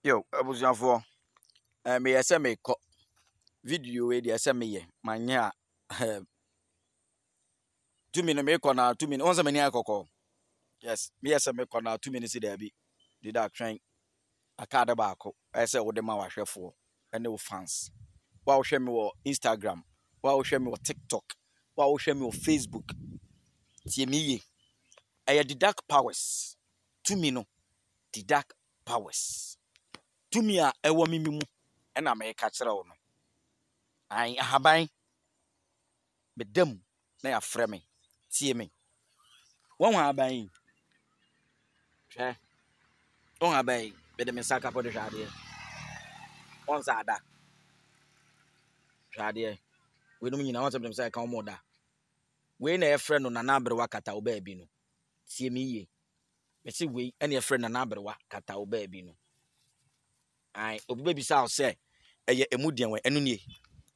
Yo, abusuafo. Me yese me ko video we de yese me ye. Manya eh 2 minutes me ko na 2 minutes. Once me ni akoko. Yes, me yese me ko na 2 minutes there bi. Did that train akada ba ko. Yese wo de ma wahwefo ene wo fans. Wa wo hwe me wo Instagram, wa wo hwe me wo TikTok, wa wo hwe me wo Facebook. Tie me ye. Eye the dark powers. 2 minutes. The dark powers. Tumi a ewo mimi mu na me ka kire wo no ai ahaban bedam na ya frɛ me tie me won ahaban hwɛ won ahaban bede me saka po de hwade on za ada hwade we no nyina won sebem say ka mo da we na e frɛ no na Aberewa Kata wo ba bi no tie me ye me se we na e frɛ na Aberewa Kata wo ba bi no ai obi be bisa o se eye emudian we enu nie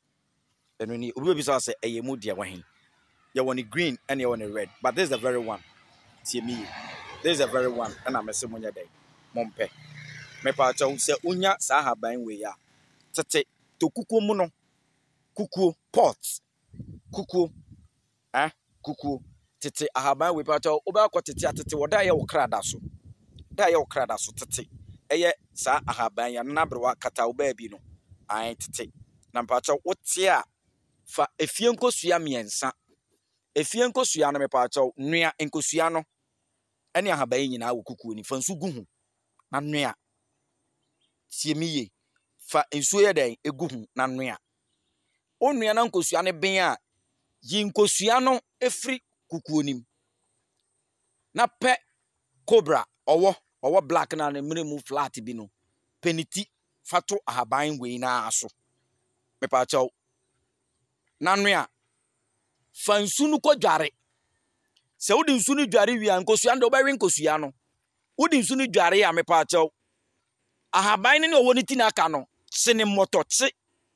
obi be bisa o se eye emudian we hen ye won green and ye won red, but this is the very one. See me, this is the very one and I'm a semunya day mompe me pa cha se unya sa haban we ya tete to kukuo mu no kukuo pot kukuo kukuo tete ahaban we pa cha oba akọ tete atete woda ye wo krada so da ye wo krada so tete eye sa ahaban ya na Aberewa Kata wo ba bi no ai tete na pa cha wote a fa efie nkosua miensa efie nkosua no me pa cha nua nkosua no ene ahaban nyina wo kukuo ni fa nsu gu hu na nua tie me ye fa nsu ye den egu hu na nua onua na nkosua ne ben a yi nkosua no efri kukuo nim na pe cobra owo black na ne mu flat bi no peniti fato ahaban we na aso me pa cha na nua fa nsu no ko dware se wodi nsu no dware wi an nkosua ndo ba wi nkosua no wodi nsu no dware ya me pa cha ahaban ne owo ni ti na aka no sene moto chi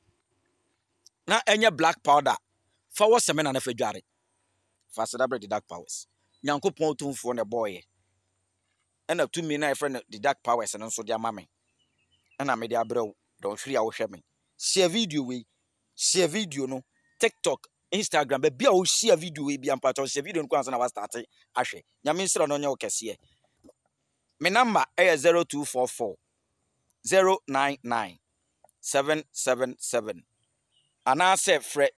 na enye black powder fa wo semena na fa dware fa celebrate the dark powers nyankopon tumfo ne boy ena tumi na efre the dark powers no so dia mame ena me dia brew don hwiri a wo hwe me share video no TikTok Instagram be bia wo share video we bia mpa cha share video no kwanza na wa start ahwe nyame nsira no nya wo kese me number 0244 099 777 ana se frɛ